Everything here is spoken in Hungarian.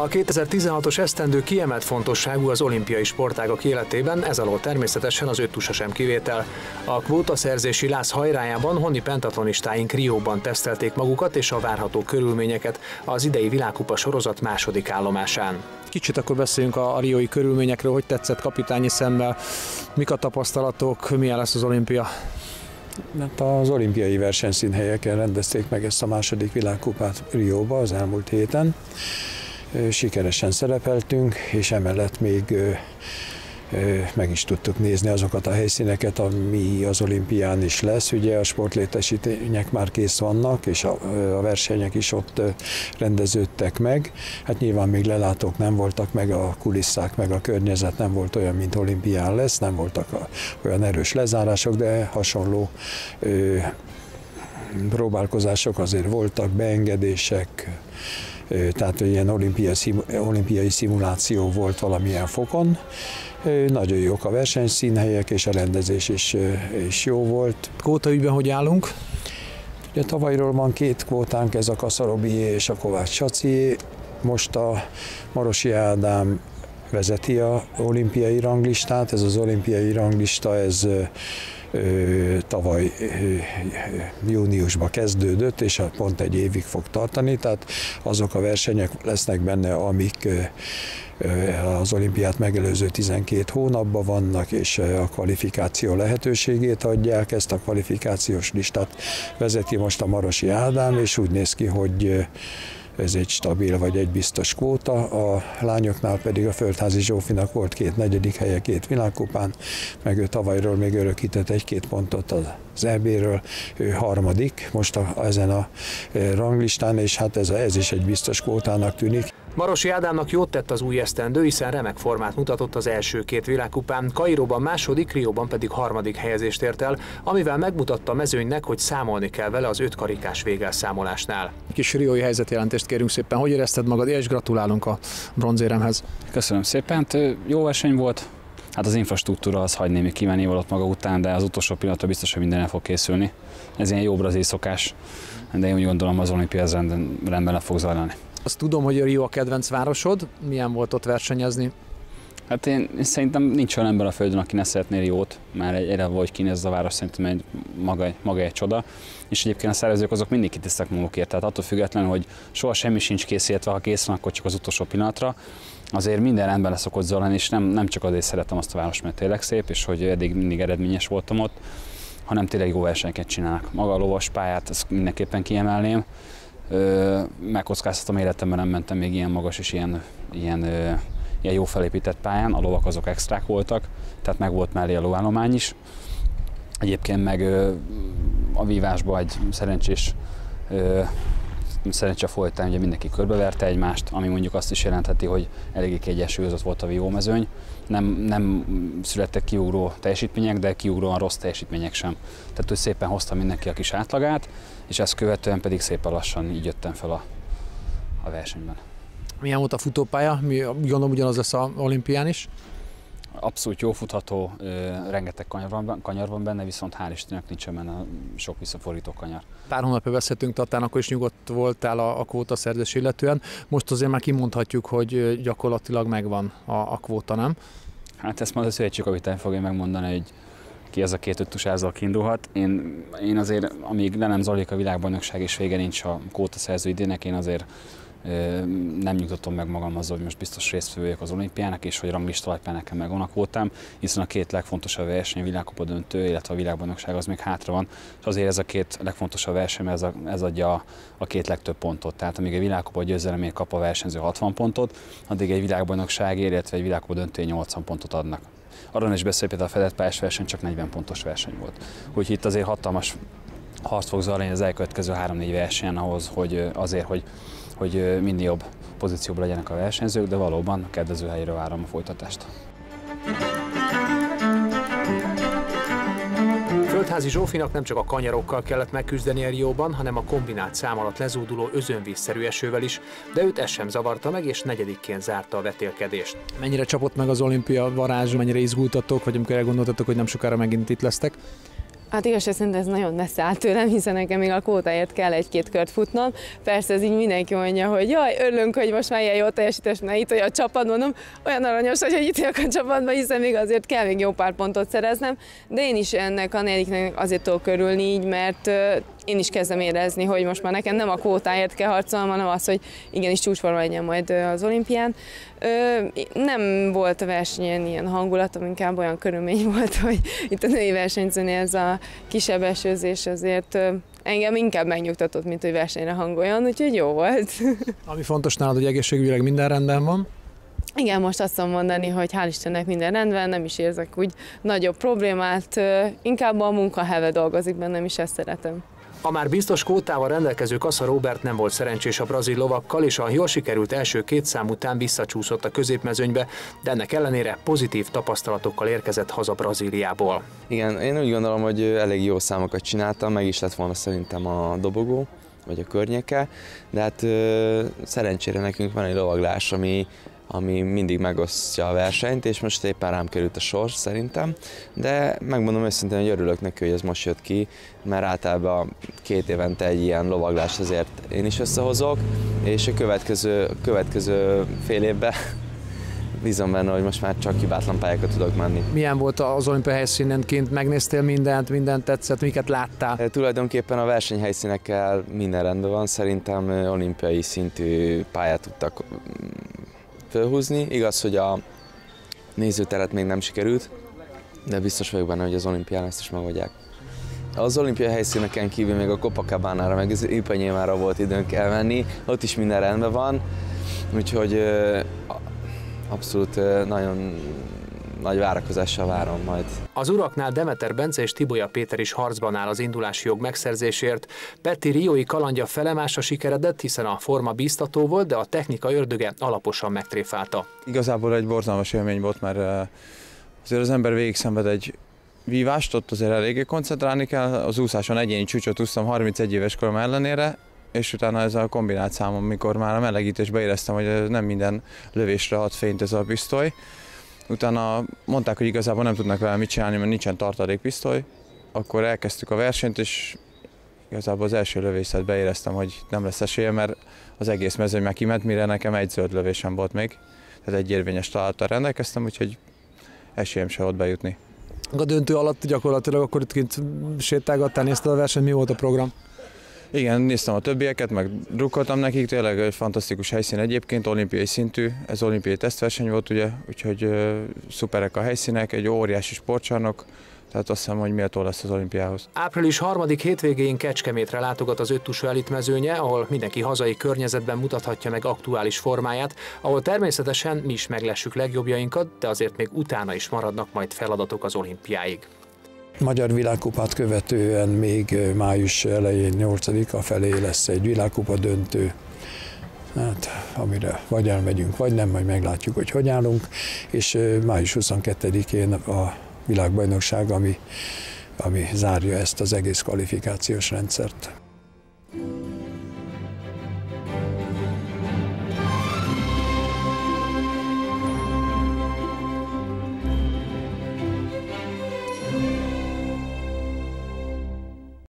A 2016-os esztendő kiemelt fontosságú az olimpiai sportágak életében, ez alól természetesen az öttusa sem kivétel. A kvótaszerzési láz hajrájában honi pentatlonistáink Rióban tesztelték magukat és a várható körülményeket az idei világkupa sorozat második állomásán. Kicsit akkor beszéljünk a riói körülményekről, hogy tetszett kapitányi szemmel, mik a tapasztalatok, milyen lesz az olimpia? Hát az olimpiai versenyszínhelyeken rendezték meg ezt a második világkupát Rióba az elmúlt héten. Sikeresen szerepeltünk, és emellett még meg is tudtuk nézni azokat a helyszíneket, ami az olimpián is lesz. Ugye a sportlétesítmények már kész vannak, és a versenyek is ott rendeződtek meg. Hát nyilván még lelátók nem voltak, meg a kulisszák, meg a környezet nem volt olyan, mint olimpián lesz, nem voltak olyan erős lezárások, de hasonló próbálkozások azért voltak, beengedések, tehát ilyen olimpiai szimuláció volt valamilyen fokon. Nagyon jók a versenyszínhelyek, és a rendezés is jó volt. Kvótaügyben hogy állunk? Ugye tavalyról van két kvótánk, ez a Kaszarobié és a Kovács Csacié. Most a Marosi Ádám vezeti az olimpiai ranglistát. Ez az olimpiai ranglista, ez tavaly júniusban kezdődött, és pont egy évig fog tartani, tehát azok a versenyek lesznek benne, amik az olimpiát megelőző 12 hónapban vannak, és a kvalifikáció lehetőségét adják. Ezt a kvalifikációs listát vezeti most a Marosi Ádám, és úgy néz ki, hogy ez egy stabil vagy egy biztos kvóta. A lányoknál pedig a Földházi Zsófinak volt 2 negyedik helye 2 világkupán, meg ő tavalyról még örökített 1-2 pontot az EB-ről, ő harmadik most ezen a ranglistán, és hát ez is egy biztos kvótának tűnik. Marosi Ádámnak jót tett az új esztendő, hiszen remek formát mutatott az első 2 világkupán, Kairóban második, Rióban pedig harmadik helyezést ért el, amivel megmutatta a mezőnynek, hogy számolni kell vele az 5 karikás végelszámolásnál. Kis riói helyzetjelentést kérünk szépen, hogy érezted magad, és gratulálunk a bronzéremhez. Köszönöm szépen, hát jó verseny volt, hát az infrastruktúra az hagy némi kívánni valót maga után, de az utolsó pillanatra biztos, hogy minden el fog készülni. Ez ilyen jó brazil szokás, de én úgy gondolom, az olimpia ez rendben le fog zajlani. Azt tudom, hogy a Rio a kedvenc városod. Milyen volt ott versenyezni? Hát én szerintem nincs olyan ember a földön, aki ne szeretné Riót, már egyre vagy kinéz a város, szerintem maga egy csoda. És egyébként a szervezők azok mindig kitesznek magukért, tehát attól függetlenül, hogy soha semmi sincs kész, illetve ha kész van, akkor csak az utolsó pillanatra. Azért minden rendben le szokott zajlani, és nem csak azért szeretem azt a város, mert tényleg szép, és hogy eddig mindig eredményes voltam ott, hanem tényleg jó versenyeket csinálnak. Maga a lovas pályát, ezt mindenképpen kiemelném. Megkockáztatom, életemben nem mentem még ilyen magas és ilyen jó felépített pályán, a lovak azok extrák voltak, tehát meg volt mellé a lovállomány is. Egyébként meg a vívásban egy szerencse folytán ugye mindenki körbeverte egymást, ami mondjuk azt is jelentheti, hogy eléggé kiegyensúlyozott volt a vívómezőny. Nem születtek kiugró teljesítmények, de kiugróan rossz teljesítmények sem. Tehát hogy szépen hozta mindenki a kis átlagát, és ezt követően pedig szépen lassan így jöttem fel a versenyben. Milyen volt a futópálya? Gondolom ugyanaz lesz az olimpián is? Abszolút jó futható, rengeteg kanyar van benne, viszont hál' Istennek nincsen benne sok visszafordító kanyar. Pár hónapja beszéltünk, Tatán, akkor is nyugodt voltál a kvótaszerzés illetően. Most azért már kimondhatjuk, hogy gyakorlatilag megvan a kvóta, nem? Hát ezt majd a szövetségkapitány fogja megmondani, hogy ki az a 2 öttusázal kiindulhat. Én azért, amíg le nem zajlik a világbajnokság és vége nincs a kvótaszerző idének, én azért nem nyugtatom meg magam azzal, hogy most biztos részt vagyok az olimpiának, és hogy ranglista alapján nekem megvan a kvótám, hiszen a 2 legfontosabb verseny, a világkupa döntő, illetve a világbajnokság az még hátra van, és azért ez a 2 legfontosabb verseny, ez adja a 2 legtöbb pontot. Tehát amíg egy világkupa győzelemért kap a versenyző 60 pontot, addig egy világbajnokságért, illetve egy világkupa döntő 80 pontot adnak. Arról is beszélj, például a fedett pályás verseny csak 40 pontos verseny volt. Úgyhogy itt azért hatalmas harc fog zajlani az elkövetkező 3-4 versenyen ahhoz, hogy minél jobb pozícióban legyenek a versenyzők, de valóban kedvező helyre várom a folytatást. Földházi Zsófinak nem csak a kanyarokkal kellett megküzdeni a Rióban, hanem a kombinált szám alatt lezúduló özönvízszerű esővel is, de őt ez sem zavarta meg, és negyedikként zárta a vetélkedést. Mennyire csapott meg az olimpia varázs, mennyire izgultatok, vagy amikor elgondoltatok, hogy nem sokára megint itt lesztek? Hát igazság szerint ez nagyon messze áll tőlem, hiszen nekem még a kvótáért kell 1-2 kört futnom. Persze ez így mindenki mondja, hogy jaj, örülünk, hogy most már ilyen jó teljesítés, mert itt olyan a csapat, mondom, olyan aranyos, hogy itt vagyok a csapatban, hiszen még azért kell még jó pár pontot szereznem, de én is ennek a negyediknek azért tudok örülni így, mert én is kezdem érezni, hogy most már nekem nem a kvótáért kell harcolnom, hanem az, hogy igenis csúcsforma legyen majd az olimpián. Nem volt a versenyen ilyen hangulatom, inkább olyan körülmény volt, hogy itt a női versenyzőnél ez a kisebb esőzés azért engem inkább megnyugtatott, mint hogy versenyre hangoljon, úgyhogy jó volt. Ami fontos nálad, hogy egészségügyileg minden rendben van? Igen, most azt tudom mondani, hogy hál' Istennek minden rendben, nem is érzek úgy nagyobb problémát, inkább a munkaheve dolgozik bennem, is ezt szeretem. A már biztos kvótával rendelkező Kassa Róbert nem volt szerencsés a brazil lovakkal, és a jól sikerült első 2 szám után visszacsúszott a középmezőnybe, de ennek ellenére pozitív tapasztalatokkal érkezett haza Brazíliából. Igen, én úgy gondolom, hogy elég jó számokat csináltam, meg is lett volna szerintem a dobogó, vagy a környéke, de hát szerencsére nekünk van egy lovaglás, ami mindig megosztja a versenyt, és most éppen rám került a sor szerintem, de megmondom őszintén, hogy örülök neki, hogy ez most jött ki, mert általában 2 évente egy ilyen lovaglást azért én is összehozok, és a következő fél évben bízom benne, hogy most már csak hibátlan pályákat tudok menni. Milyen volt az olimpia helyszínenként? Megnéztél mindent tetszett, miket láttál? Tulajdonképpen a versenyhelyszínekkel minden rendben van, szerintem olimpiai szintű pályát tudtak fölhúzni. Igaz, hogy a nézőteret még nem sikerült, de biztos vagyok benne, hogy az olimpián ezt is megoldják. Az olimpiai helyszíneken kívül még a Copacabánára, meg az Ipanyemára volt időnk elmenni, ott is minden rendben van, úgyhogy abszolút nagyon nagy várakozással várom majd. Az uraknál Demeter Bence és Tibolya Péter is harcban áll az indulási jog megszerzésért. Peti riói kalandja felemásra sikeredett, hiszen a forma bíztató volt, de a technika ördöge alaposan megtréfálta. Igazából egy borzalmas élmény volt, mert azért az ember végig szenved egy vívást, ott azért eléggé koncentrálni kell. Az úszáson egyéni csúcsot úsztam 31 éves korom ellenére, és utána ez a kombinált számom, mikor már a melegítésben éreztem, hogy nem minden lövésre ad fényt ez a pisztoly. Utána mondták, hogy igazából nem tudnak vele mit csinálni, mert nincsen tartalékpisztoly. Akkor elkezdtük a versenyt, és igazából az első lövészetben éreztem, hogy nem lesz esélye, mert az egész mezőny meg kiment, mire nekem egy zöld lövésem volt még. Tehát egy érvényes találattal rendelkeztem, úgyhogy esélyem se volt bejutni. A döntő alatt gyakorlatilag akkor itt kint sétálgattál, nézted a versenyt, mi volt a program? Igen, néztem a többieket, meg drukkoltam nekik, tényleg egy fantasztikus helyszín egyébként, olimpiai szintű, ez olimpiai tesztverseny volt ugye, úgyhogy szuperek a helyszínek, egy óriási sportcsarnok, tehát azt hiszem, hogy méltó lesz az olimpiához. Április 3. hétvégén Kecskemétre látogat az 5 tusú elitmezőnye, ahol mindenki hazai környezetben mutathatja meg aktuális formáját, ahol természetesen mi is meglessük legjobbjainkat, de azért még utána is maradnak majd feladatok az olimpiáig. Magyar világkupát követően még május elején 8-a felé lesz egy világkupa döntő, hát, amire vagy elmegyünk, vagy nem, majd meglátjuk, hogy állunk, és május 22-én a világbajnokság, ami zárja ezt az egész kvalifikációs rendszert.